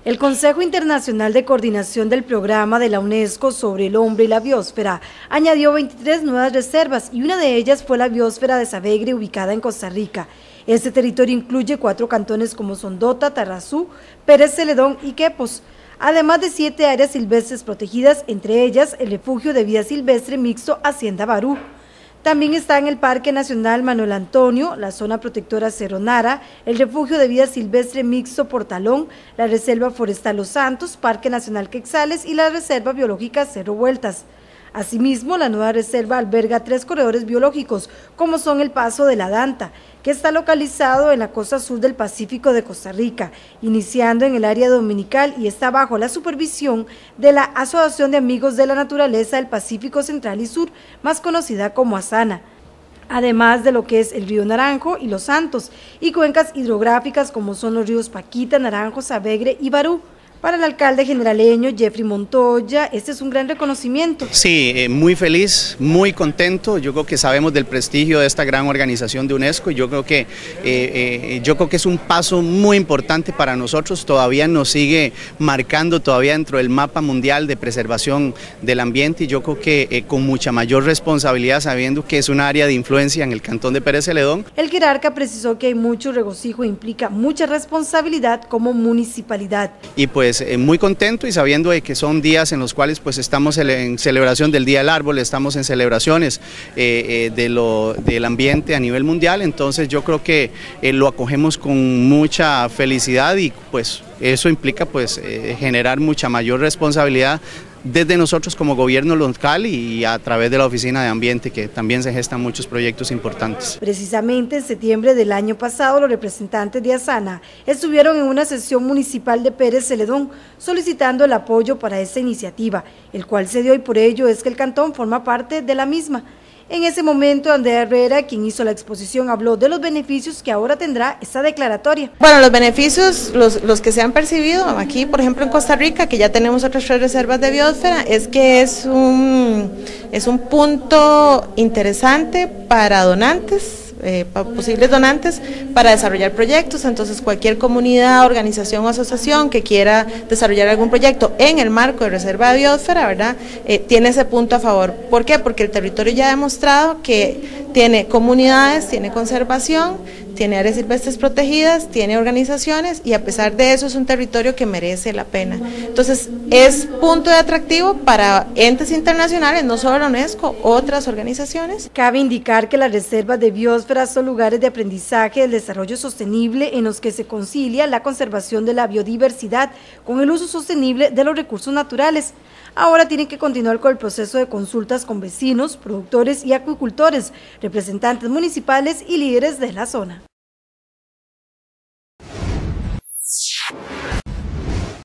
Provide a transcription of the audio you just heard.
El Consejo Internacional de Coordinación del Programa de la UNESCO sobre el Hombre y la Biosfera añadió 23 nuevas reservas y una de ellas fue la biosfera de Savegre, ubicada en Costa Rica. Este territorio incluye 4 cantones como Sondota, Tarrazú, Pérez Celedón y Quepos, además de 7 áreas silvestres protegidas, entre ellas el refugio de vida silvestre mixto Hacienda Barú. También está en el Parque Nacional Manuel Antonio, la zona protectora Cerro Nara, el refugio de vida silvestre mixto Portalón, la Reserva Forestal Los Santos, Parque Nacional Quexales y la Reserva Biológica Cerro Vueltas. Asimismo, la nueva reserva alberga 3 corredores biológicos, como son el Paso de la Danta, que está localizado en la costa sur del Pacífico de Costa Rica, iniciando en el área dominical y está bajo la supervisión de la Asociación de Amigos de la Naturaleza del Pacífico Central y Sur, más conocida como ASANA. Además de lo que es el río Naranjo y Los Santos, y cuencas hidrográficas como son los ríos Paquita, Naranjo, Savegre y Barú. Para el alcalde generaleño Jeffrey Montoya, este es un gran reconocimiento. Sí, muy feliz, muy contento. Yo creo que sabemos del prestigio de esta gran organización de UNESCO y yo creo que es un paso muy importante para nosotros. Todavía nos sigue marcando todavía dentro del mapa mundial de preservación del ambiente y yo creo que con mucha mayor responsabilidad, sabiendo que es un área de influencia en el cantón de Pérez Celedón. El jerarca precisó que hay mucho regocijo e implica mucha responsabilidad como municipalidad. Y pues muy contento y sabiendo de que son días en los cuales pues estamos en celebración del Día del Árbol, estamos en celebraciones del ambiente a nivel mundial, entonces yo creo que lo acogemos con mucha felicidad y pues eso implica pues generar mucha mayor responsabilidad desde nosotros como gobierno local y a través de la Oficina de Ambiente, que también se gestan muchos proyectos importantes. Precisamente en septiembre del año pasado, los representantes de ASANA estuvieron en una sesión municipal de Pérez Celedón solicitando el apoyo para esta iniciativa, el cual se dio y por ello es que el cantón forma parte de la misma. En ese momento, Andrea Herrera, quien hizo la exposición, habló de los beneficios que ahora tendrá esta declaratoria. Bueno, los beneficios, los que se han percibido aquí, por ejemplo en Costa Rica, que ya tenemos otras 3 reservas de biosfera, es que es un punto interesante para donantes, posibles donantes para desarrollar proyectos. Entonces cualquier comunidad, organización o asociación que quiera desarrollar algún proyecto en el marco de reserva de biosfera, ¿verdad? Tiene ese punto a favor. ¿Por qué? Porque el territorio ya ha demostrado que tiene comunidades, tiene conservación, tiene áreas silvestres protegidas, tiene organizaciones y a pesar de eso es un territorio que merece la pena. Entonces es punto de atractivo para entes internacionales, no solo la UNESCO, otras organizaciones. Cabe indicar que las reservas de biosfera son lugares de aprendizaje del desarrollo sostenible en los que se concilia la conservación de la biodiversidad con el uso sostenible de los recursos naturales. Ahora tienen que continuar con el proceso de consultas con vecinos, productores y acuicultores, representantes municipales y líderes de la zona.